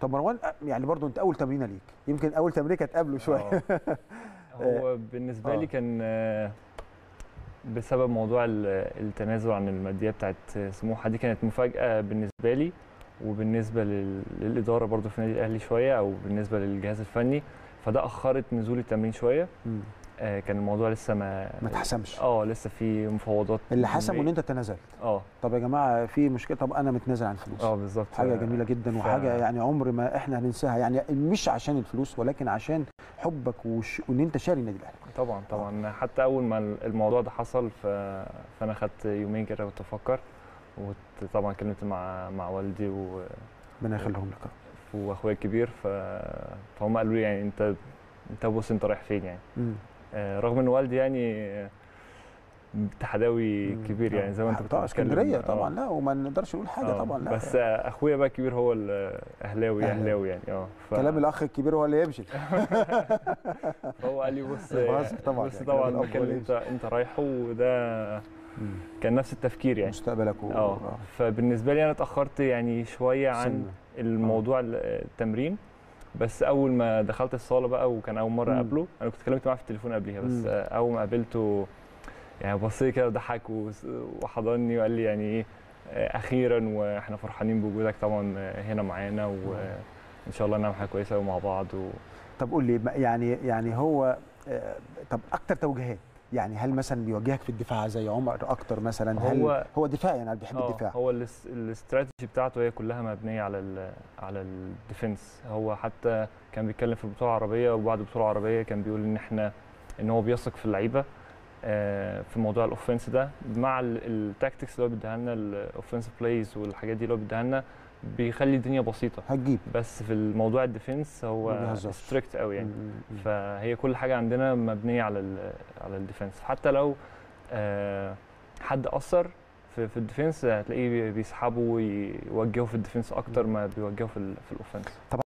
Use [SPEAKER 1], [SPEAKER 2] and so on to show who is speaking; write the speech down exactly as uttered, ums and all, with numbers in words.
[SPEAKER 1] طب مروان يعني برضو انت اول تمرينه ليك، يمكن اول تمرينه كانت قبله شويه.
[SPEAKER 2] هو بالنسبه لي كان بسبب موضوع التنازل عن الماديه بتاعت سموحه دي، كانت مفاجاه بالنسبه لي وبالنسبه للاداره برضو في النادي الاهلي شويه، او بالنسبه للجهاز الفني، فده اخرت نزول التمرين شويه. م. آه كان الموضوع لسه ما
[SPEAKER 1] ما اتحسمش.
[SPEAKER 2] اه لسه في مفاوضات.
[SPEAKER 1] اللي حسمه ان انت تنازلت.
[SPEAKER 2] اه
[SPEAKER 1] طب يا جماعه في مشكله، طب انا متنازل عن الفلوس.
[SPEAKER 2] اه بالظبط.
[SPEAKER 1] حاجه جميله جدا ف... وحاجه يعني عمر ما احنا هننساها، يعني مش عشان الفلوس ولكن عشان حبك وش... وان انت شاري النادي الاهلي.
[SPEAKER 2] طبعا طبعا. آه. حتى اول ما الموضوع ده حصل ف... فانا خدت يومين كده كنت افكر، وطبعا كلمت مع مع والدي و
[SPEAKER 1] ربنا يخليهم لك
[SPEAKER 2] واخويا الكبير، ف... فهم قالوا لي يعني انت انت بص انت رايح فين يعني. م. آه رغم ان والدي يعني اتحداوي كبير يعني زي ما انت كنت
[SPEAKER 1] بتتكلم. اسكندريه طبعا. لا وما نقدرش نقول حاجه طبعا. لا
[SPEAKER 2] بس يعني. اخويا بقى الكبير هو الاهلاوي اهلاوي يعني. اه
[SPEAKER 1] ف... كلام الاخ الكبير هو اللي يمشي.
[SPEAKER 2] فهو قال لي بص طبعا بص طبعا المكان اللي انت انت رايحه وده كان نفس التفكير يعني
[SPEAKER 1] مستقبلك و...
[SPEAKER 2] اه فبالنسبه لي انا اتاخرت يعني شويه عن سنة. الموضوع أوه. التمرين. بس اول ما دخلت الصاله بقى وكان اول مره اقابله، انا كنت اتكلمت معاه في التليفون قبليها، بس مم. اول ما قابلته يعني بص لي كده وضحك وحضني وقال لي يعني ايه اخيرا واحنا فرحانين بوجودك طبعا هنا معانا، وان شاء الله نعمل حاجه كويسه قوي مع بعض. و...
[SPEAKER 1] طب قول لي يعني يعني هو طب اكتر توجيهات يعني هل مثلا بيوجهك في الدفاع زي عمر اكتر مثلا؟ هل هو هو دفاع يعني بيحب الدفاع؟
[SPEAKER 2] هو الاستراتيجي بتاعته هي كلها مبنيه على ال على الديفنس. هو حتى كان بيتكلم في البطوله العربيه وبعد البطوله العربيه كان بيقول ان احنا ان هو بيثق في اللعيبه في موضوع الاوفنس ده مع التاكتكس اللي هو بيديها لنا، الاوفنسيف بلايز والحاجات دي اللي هو بيديها لنا، بيخلي الدنيا بسيطه
[SPEAKER 1] هتجيب.
[SPEAKER 2] بس في الموضوع الديفنس هو ستريكت قوي يعني. م- م- فهي كل حاجه عندنا مبنيه على على الديفنس. حتى لو آه حد اثر في في الديفنس هتلاقيه بيسحبه ويوجهه في الديفنس اكتر ما بيوجهه في في الاوفنس.